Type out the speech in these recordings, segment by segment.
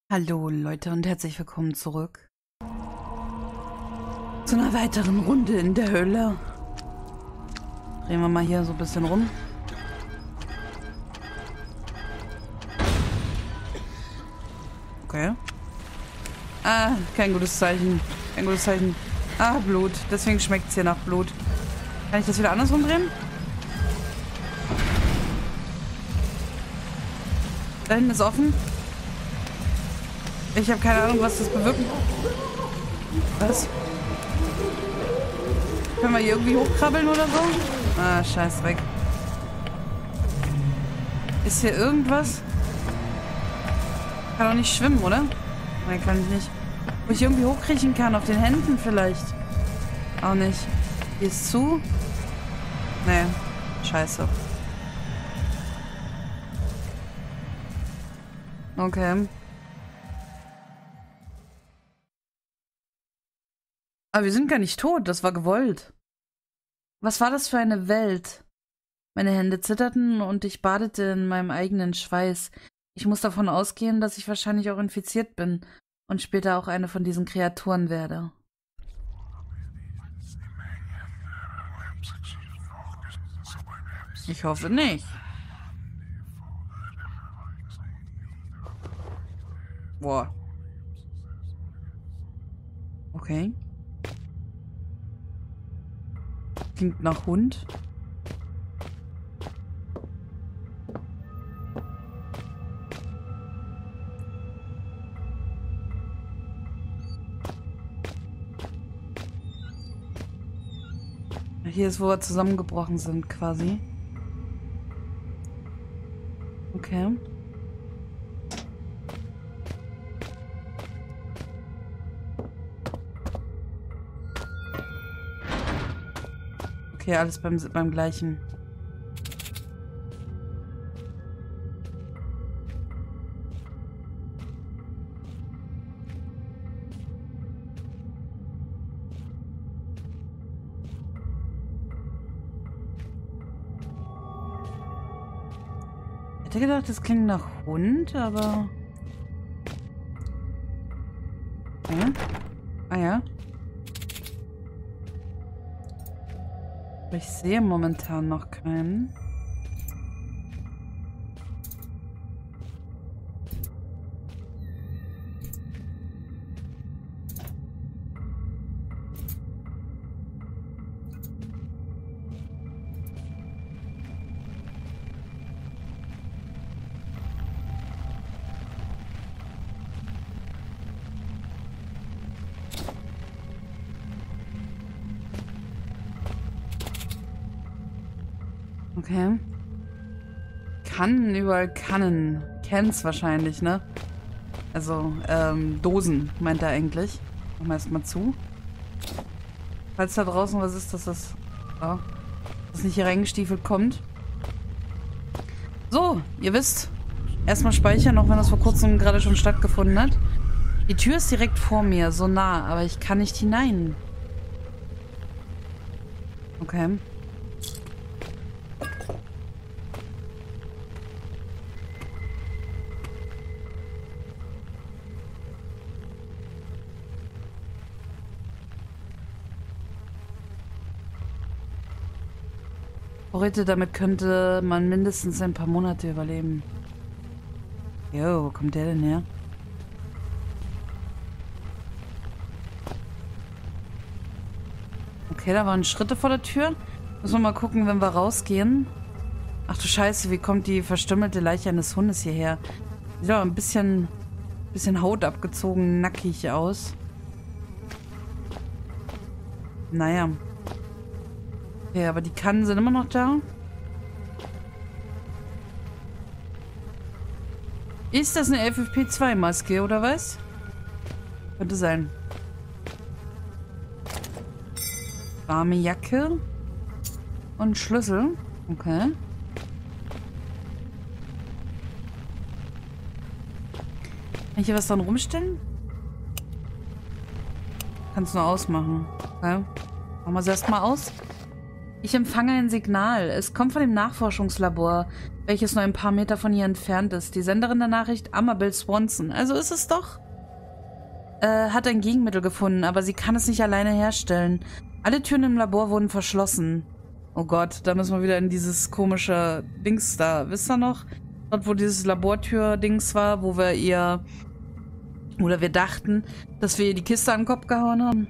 Hallo Leute und herzlich willkommen zurück zu einer weiteren Runde in der Hölle. Drehen wir mal hier so ein bisschen rum. Okay. Ah, kein gutes Zeichen. Kein gutes Zeichen. Ah, Blut. Deswegen schmeckt es hier nach Blut. Kann ich das wieder andersrum drehen? Da hinten ist offen. Ich habe keine Ahnung, was das bewirkt. Was? Können wir hier irgendwie hochkrabbeln oder so? Ah, Scheißdreck. Ist hier irgendwas? Kann doch nicht schwimmen, oder? Nein, kann ich nicht. Wo ich irgendwie hochkriechen kann, auf den Händen vielleicht. Auch nicht. Hier ist zu. Nee. Scheiße. Okay. Aber wir sind gar nicht tot, das war gewollt. Was war das für eine Welt? Meine Hände zitterten und ich badete in meinem eigenen Schweiß. Ich muss davon ausgehen, dass ich wahrscheinlich auch infiziert bin und später auch eine von diesen Kreaturen werde. Ich hoffe nicht. Boah. Okay. Klingt nach Hund. Hier ist, wo wir zusammengebrochen sind, quasi. Okay. Okay, alles beim Gleichen. Ich hätte gedacht, das klingt nach Hund, aber... Ja. Ah ja. Ich sehe momentan noch keinen. Okay. Kannen, überall Kannen. Cans wahrscheinlich, ne? Also, Dosen, meint er eigentlich. Machen wir erstmal zu. Falls da draußen was ist, dass das... Oh, dass nicht hier reingestiefelt kommt. So, ihr wisst. Erstmal speichern, auch wenn das vor kurzem gerade schon stattgefunden hat. Die Tür ist direkt vor mir, so nah, aber ich kann nicht hinein. Okay. Vorräte, damit könnte man mindestens ein paar Monate überleben. Jo, wo kommt der denn her? Okay, da waren Schritte vor der Tür. Müssen wir mal gucken, wenn wir rausgehen. Ach du Scheiße, wie kommt die verstümmelte Leiche eines Hundes hierher? Sieht aber ein bisschen Haut abgezogen, nackig aus. Naja. Okay, aber die Kannen sind immer noch da. Ist das eine FFP2-Maske, oder was? Könnte sein. Warme Jacke. Und Schlüssel. Okay. Kann ich hier was dran rumstellen? Kannst du nur ausmachen. Okay. Machen wir es erstmal aus. Ich empfange ein Signal. Es kommt von dem Nachforschungslabor, welches nur ein paar Meter von hier entfernt ist. Die Senderin der Nachricht, Amabel Swanson. Also ist es doch. Hat ein Gegenmittel gefunden, aber sie kann es nicht alleine herstellen. Alle Türen im Labor wurden verschlossen. Oh Gott, da müssen wir wieder in dieses komische Dings da. Wisst ihr noch? Dort, wo dieses Labortür-Dings war, wo wir ihr... Oder wir dachten, dass wir ihr die Kiste an den Kopf gehauen haben.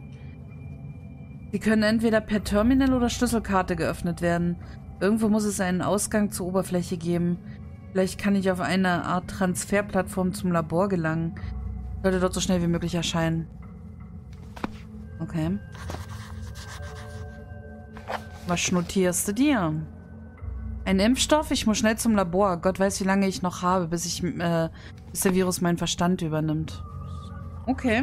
Sie können entweder per Terminal oder Schlüsselkarte geöffnet werden. Irgendwo muss es einen Ausgang zur Oberfläche geben. Vielleicht kann ich auf eine Art Transferplattform zum Labor gelangen. Sollte dort so schnell wie möglich erscheinen. Okay. Was notierst du dir? Ein Impfstoff? Ich muss schnell zum Labor. Gott weiß, wie lange ich noch habe, bis der Virus meinen Verstand übernimmt. Okay.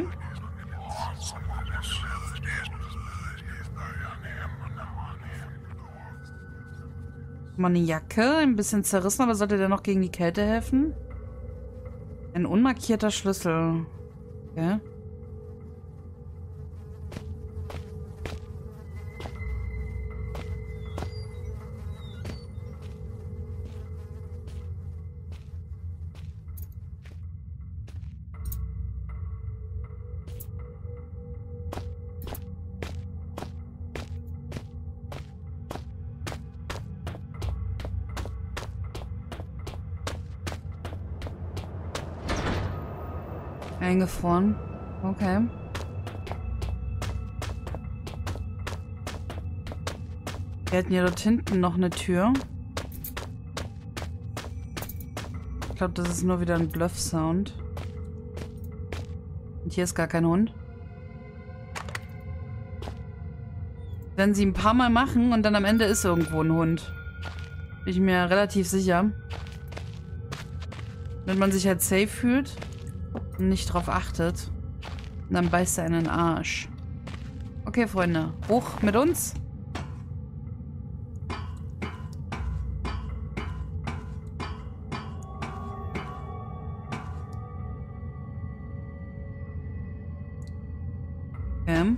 Mal eine Jacke, ein bisschen zerrissen, aber sollte der noch gegen die Kälte helfen? Ein unmarkierter Schlüssel. Okay. Eingefroren. Okay. Wir hatten ja dort hinten noch eine Tür. Ich glaube, das ist nur wieder ein Bluff-Sound. Und hier ist gar kein Hund. Werden sie ein paar Mal machen und dann am Ende ist irgendwo ein Hund. Bin ich mir relativ sicher. Wenn man sich halt safe fühlt und nicht drauf achtet, dann beißt er einen in den Arsch. Okay, Freunde. Hoch mit uns. Okay.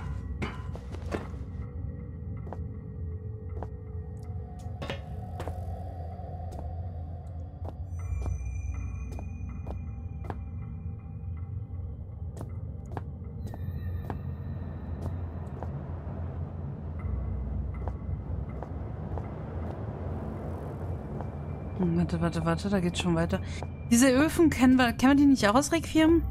Warte, da geht's schon weiter. Diese Öfen, kennen wir die nicht auch aus Requiem?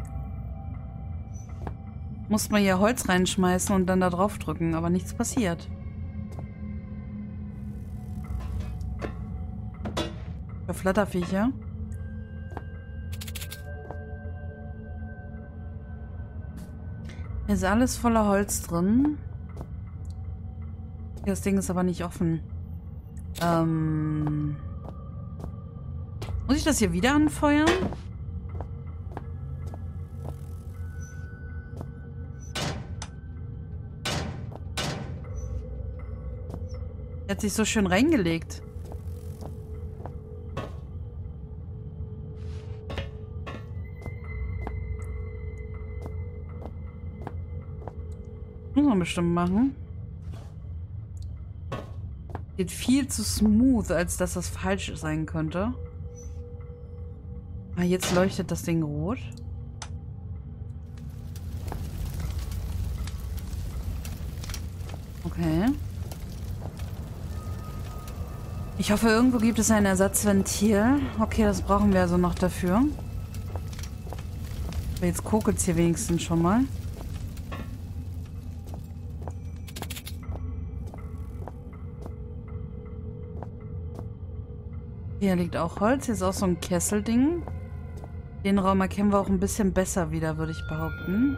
Muss man hier Holz reinschmeißen und dann da drauf drücken, aber nichts passiert. Für Flatterviecher. Hier ist alles voller Holz drin. Das Ding ist aber nicht offen. Muss ich das hier wieder anfeuern? Er hat sich so schön reingelegt. Muss man bestimmt machen. Geht viel zu smooth, als dass das falsch sein könnte. Ah, jetzt leuchtet das Ding rot. Okay. Ich hoffe, irgendwo gibt es ein Ersatzventil. Okay, das brauchen wir also noch dafür. Aber jetzt kokelt es hier wenigstens schon mal. Hier liegt auch Holz. Hier ist auch so ein Kesselding. Den Raum erkennen wir auch ein bisschen besser wieder, würde ich behaupten.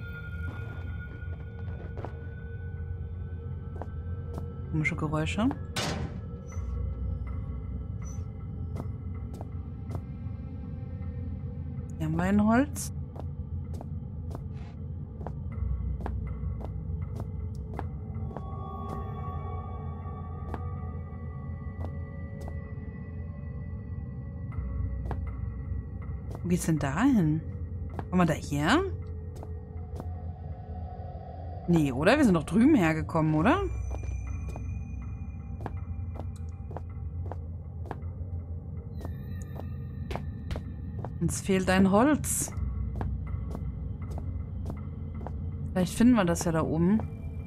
Komische Geräusche. Hier haben wir ein Holz. Wo geht's denn da hin? Kommen wir da her? Nee, oder? Wir sind doch drüben hergekommen, oder? Uns fehlt ein Holz. Vielleicht finden wir das ja da oben.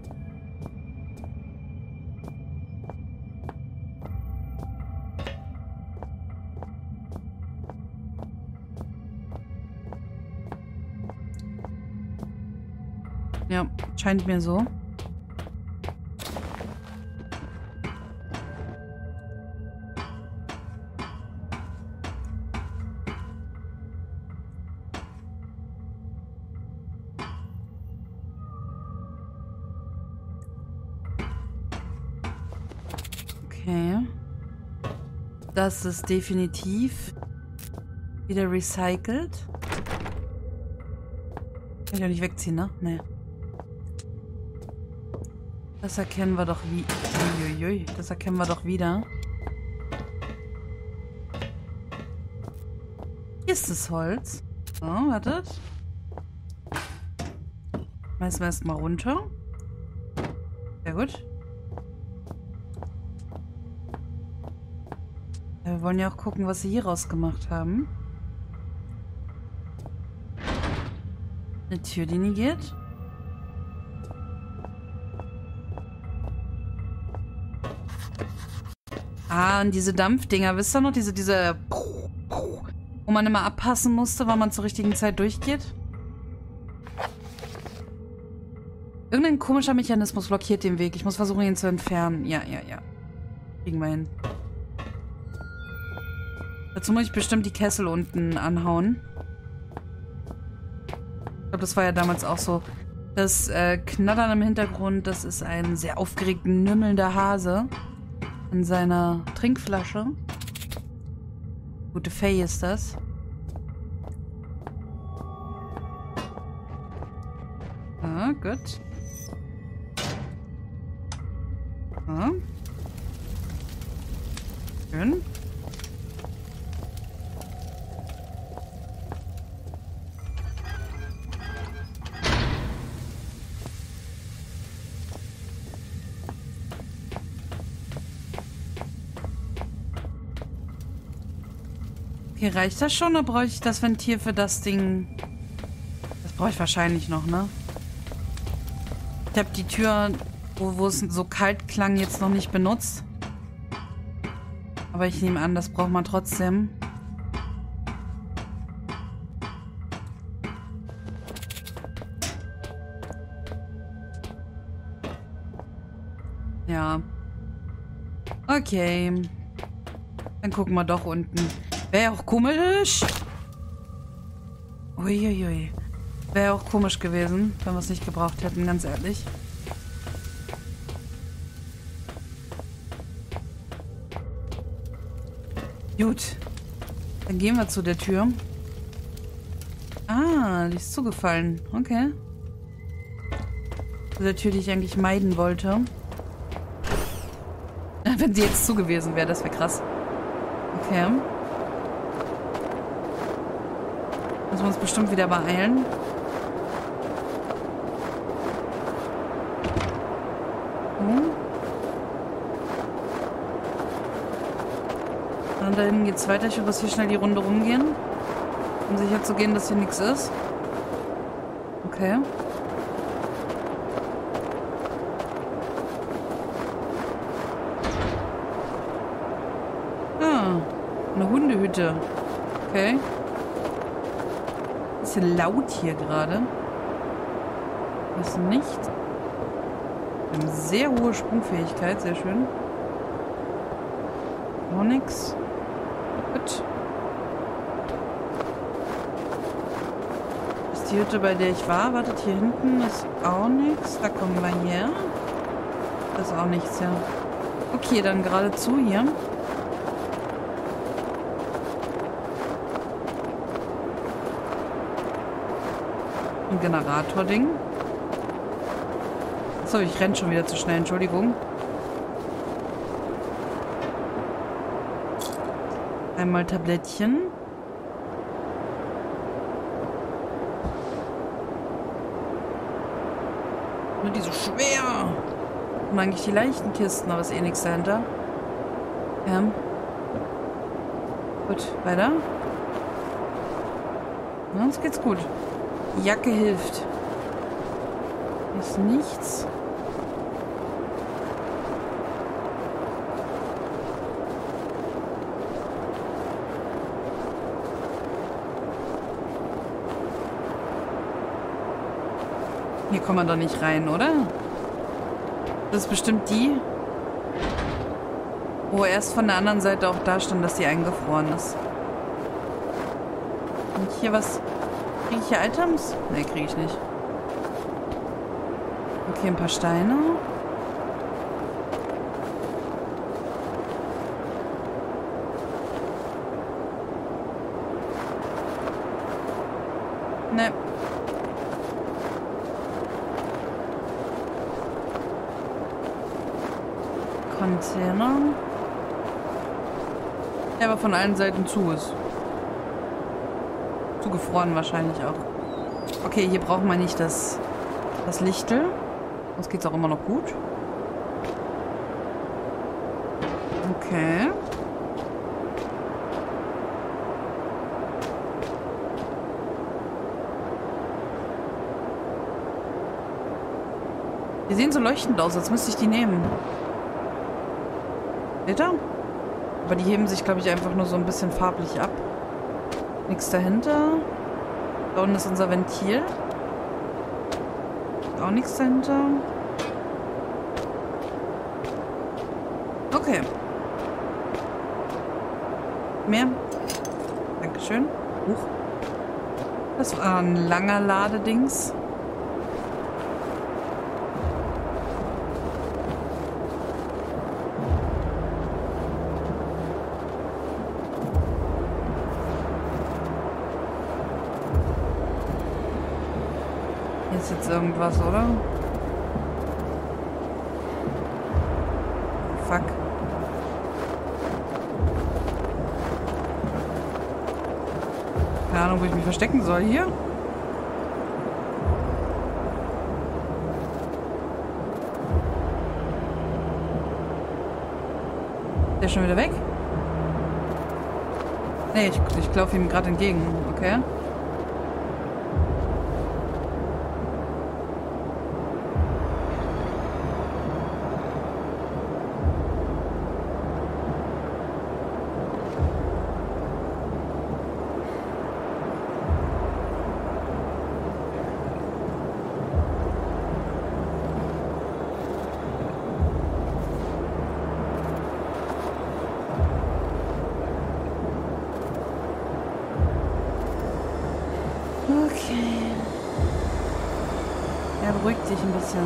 Ja, scheint mir so. Okay. Das ist definitiv wieder recycelt. Kann ich ja nicht wegziehen, ne? Nee. Das erkennen wir doch wie. Uiuiui, das erkennen wir doch wieder. Hier ist das Holz. So, wartet. Schmeißen wir erstmal runter. Sehr gut. Ja, wir wollen ja auch gucken, was sie hier rausgemacht haben. Eine Tür, die nie geht. Ah, und diese Dampfdinger, wisst ihr noch? Diese, wo man immer abpassen musste, wann man zur richtigen Zeit durchgeht. Irgendein komischer Mechanismus blockiert den Weg. Ich muss versuchen, ihn zu entfernen. Ja. Kriegen wir hin. Dazu muss ich bestimmt die Kessel unten anhauen. Ich glaube, das war ja damals auch so. Das Knattern im Hintergrund, das ist ein sehr aufgeregt nümmelnder Hase. In seiner Trinkflasche. Gute Fay ist das. Ah, gut. Ah. Schön. Okay, reicht das schon oder brauche ich das Ventil für das Ding? Das brauche ich wahrscheinlich noch, ne? Ich habe die Tür, wo es so kalt klang, jetzt noch nicht benutzt. Aber ich nehme an, das braucht man trotzdem. Ja. Okay. Dann gucken wir doch unten. Wäre ja auch komisch. Uiuiui. Wäre ja auch komisch gewesen, wenn wir es nicht gebraucht hätten, ganz ehrlich. Gut. Dann gehen wir zu der Tür. Ah, die ist zugefallen. Okay. Zu der Tür, die ich eigentlich meiden wollte. Wenn sie jetzt zu gewesen wäre, das wäre krass. Okay. Müssen wir uns bestimmt wieder beeilen. Und da hinten geht's weiter. Ich muss hier schnell die Runde rumgehen. Um sicher zu gehen, dass hier nichts ist. Okay. Ah, eine Hundehütte. Okay. Bisschen laut hier gerade. Ist nicht. Wir haben sehr hohe Sprungfähigkeit, sehr schön. Auch nix. Gut. Das ist die Hütte, bei der ich war. Wartet, hier hinten ist auch nichts. Da kommen wir her. Das ist auch nichts, ja. Okay, dann geradezu hier. Ein Generator-Ding. Achso, ich renne schon wieder zu schnell, Entschuldigung. Einmal Tablettchen. Nur die so schwer. Und eigentlich die leichten Kisten, aber ist eh nichts dahinter. Ja. Gut, weiter. Na, uns geht's gut. Die Jacke hilft. Hier ist nichts. Hier kommen wir doch nicht rein, oder? Das ist bestimmt die, wo erst von der anderen Seite auch da stand, dass sie eingefroren ist. Und hier was... Kriege ich hier Items? Ne, kriege ich nicht. Okay, ein paar Steine. Ne. Container. Der aber von allen Seiten zu ist. Zugefroren wahrscheinlich auch. Okay, hier brauchen wir nicht das Lichtel. Sonst geht's auch immer noch gut. Okay. Die sehen so leuchtend aus, als müsste ich die nehmen. Seht ihr? Aber die heben sich, glaube ich, einfach nur so ein bisschen farblich ab. Nichts dahinter. Da unten ist unser Ventil. Auch nichts dahinter. Okay. Mehr. Dankeschön. Huch. Das war ein langer Ladedings. Hier ist jetzt irgendwas, oder? Fuck. Keine Ahnung, wo ich mich verstecken soll. Hier? Der ist schon wieder weg? Nee, ich laufe ihm gerade entgegen. Okay. Okay. Er beruhigt sich ein bisschen.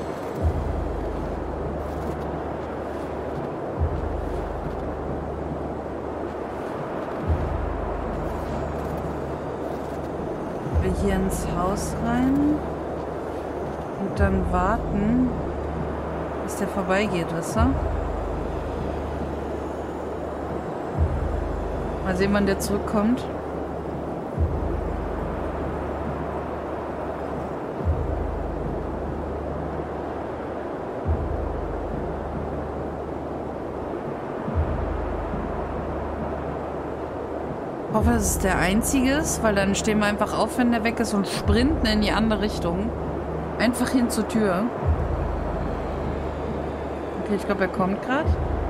Wir hier ins Haus rein und dann warten, bis der vorbeigeht, wisst ihr? Mal sehen, wann der zurückkommt. Ich hoffe, dass es der einzige ist, weil dann stehen wir einfach auf, wenn der weg ist und sprinten in die andere Richtung. Einfach hin zur Tür. Okay, ich glaube, er kommt gerade.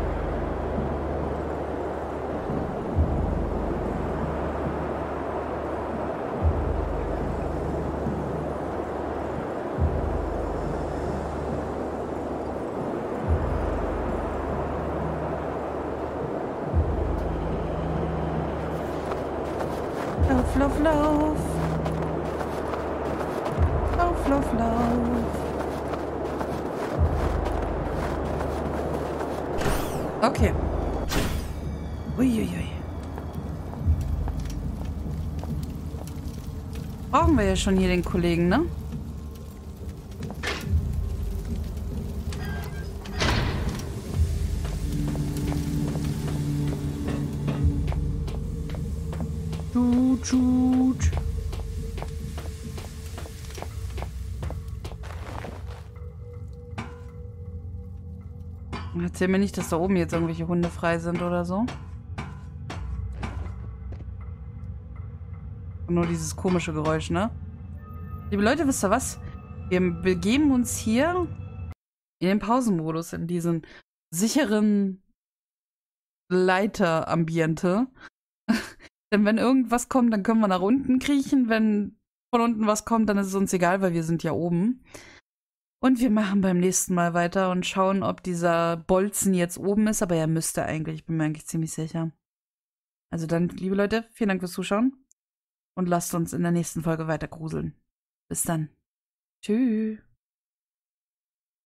Lauf, lauf, lauf. Lauf, lauf, lauf. Okay. Uiuiui. Brauchen wir ja schon hier den Kollegen, ne? Tschut. Erzähl mir nicht, dass da oben jetzt irgendwelche Hunde frei sind oder so. Nur dieses komische Geräusch, ne? Liebe Leute, wisst ihr was? Wir begeben uns hier in den Pausenmodus, in diesen sicheren Leiterambiente. Denn wenn irgendwas kommt, dann können wir nach unten kriechen. Wenn von unten was kommt, dann ist es uns egal, weil wir sind ja oben. Und wir machen beim nächsten Mal weiter und schauen, ob dieser Bolzen jetzt oben ist. Aber er müsste eigentlich, ich bin mir eigentlich ziemlich sicher. Also dann, liebe Leute, vielen Dank fürs Zuschauen. Und lasst uns in der nächsten Folge weiter gruseln. Bis dann. Tschüss.